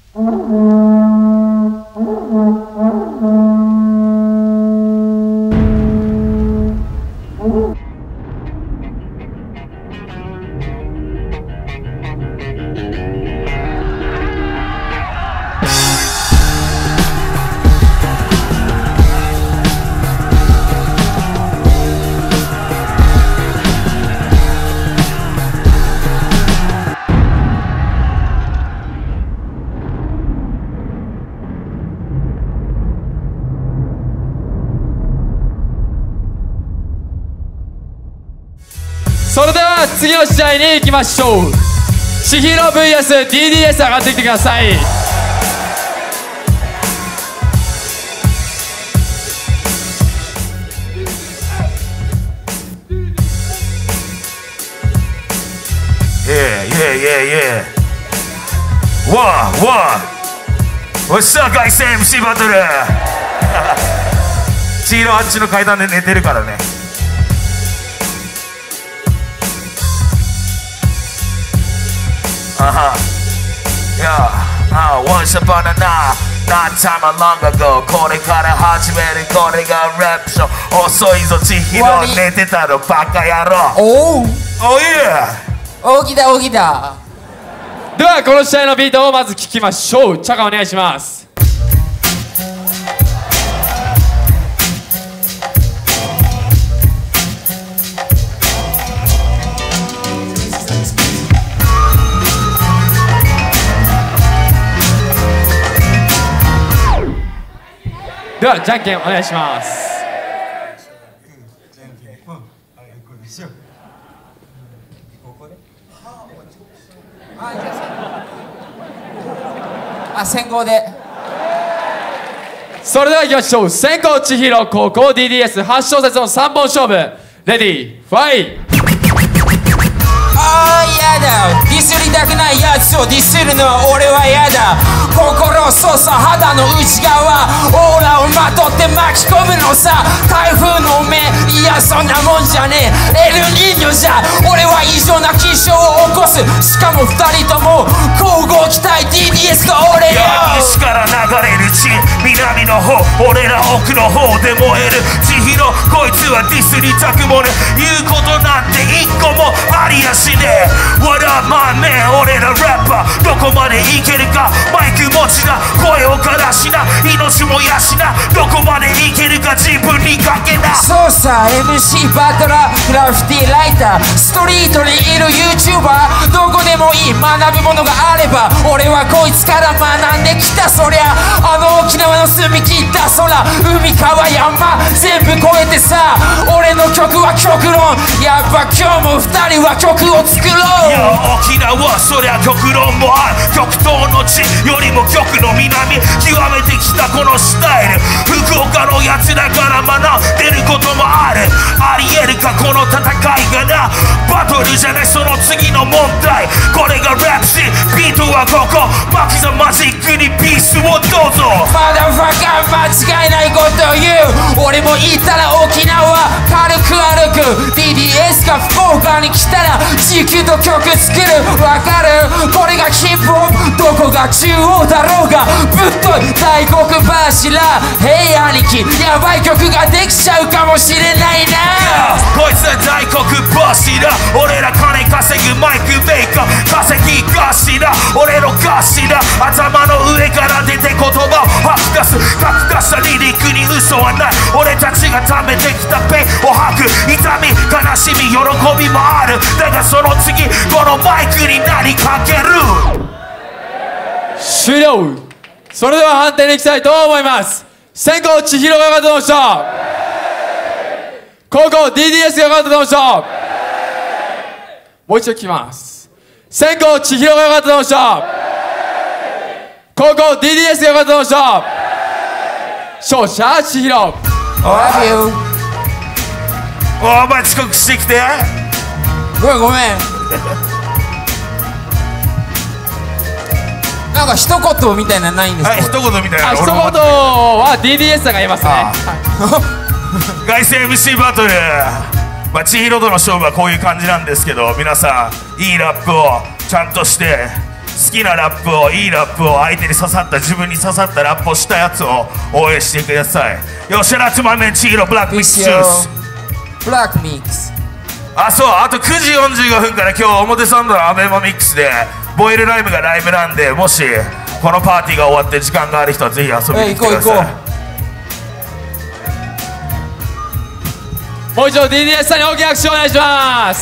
それでは次の試合に行きましょう。千尋 vs DDS 上がってきてください。 さあ凱旋 MC バトル千尋あっちの階段で寝てるからね。Once upon a not time long ago これから始めるこれがラップショー。遅いぞ千尋寝てたのバカ野郎。おう Oh yeah 起きた起きた。 ではこの試合のビートをまず聴きましょう。チャカお願いします。ではじゃんけんお願いします。 先行で。 それではいきましょう。先攻千尋、後攻 DDS、8小節の3本勝負。レディーファイ。 あーやだ、ディスりたくないやつをディスるのは俺はやだ。心操作肌の内側オーラをまとって巻き込むのさ。台風の目いやそんなもんじゃねえ。エルニーニョじゃ俺は異常な気象を起こす。しかも2人とも交互期待 DDS と俺よ。 西から流れる血南の方俺ら奥の方で燃える千尋。こいつはディスりたくもね言うことなんて一個もありやしねえ。What up my man 俺らラッパーどこまでいけるか。マイク持ちな声をからしな命も養などこまでいけるか自分にかけな。 そうさ MC バトラーグラフィティライターストリートにいる YouTuber どこでもいい学ぶものがあれば俺はこいつから学んできた。そりゃあの沖縄の澄み切った空海川山全部越えてさ俺の曲は極論。やっぱ今日も2人は曲を作ろう。 いや沖縄そりゃ極論もある。極東の地よりも極の南極めてきたこのスタイル。福岡のやつだから学んでることもある。ありえるかこの戦いがな。バトルじゃないその次の問題。これがラップシビートはここマキザマジックにピースをどうぞ。 まだファカ間違いないことを言う。俺も言ったら沖縄軽く歩く。 DDS が福岡に来たら地球と曲作る。わかるこれがヒップホップどこが中央だろうがぶっとい大黒柱。ヘイ兄貴やばい曲ができちゃうかもしれないな。 こいつは大黒柱俺ら金稼ぐマイクメーカー稼ぎ頭俺の頭頭の上から出て言葉を吐き出す。書き出したリリックに嘘はない。俺たちが貯めてきたペンを吐く。痛み悲しみ喜びもある。だがその次このマイクに何かける。 終了。それでは判定に行きたいと思います。先攻千尋が勝ってました。後攻 DDS が勝ってました。もう一度聞きます。先攻千尋が勝ってました。後攻 DDS が勝ってました。勝者千尋。 Love you。 お前遅刻してきてごめんなんか一言みたいなのないんですか。 一言みたいな。 一言は DDS さんが言いますね。 凱旋 MC バトル千尋との勝負はこういう感じなんですけど皆さんいいラップをちゃんとして好きなラップを、いいラップを、相手に刺さった、自分に刺さったラップをしたやつを応援してください。よっしゃな、つまめんちひろブラックミックスジュース。 ブラックミックス。 あ、そう、あと9時45分から今日表参道のアベマミックスでボイルライブがライブなんで、もしこのパーティーが終わって時間がある人はぜひ遊びに来てください。 もう一度 DDS さんに大きな拍手をお願いします。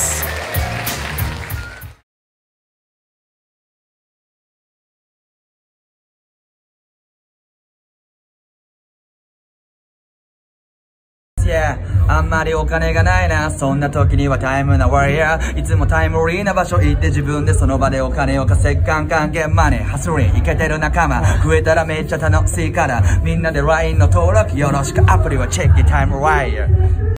あんまりお金がないな、そんな時にはタイムなワイヤー。いつもタイムリーな場所行って自分でその場でお金を稼ぐカンカンゲンマネーハスリーイケてる仲間増えたらめっちゃ楽しいからみんなで LINE の登録よろしく。アプリはチェックタイムワイヤー。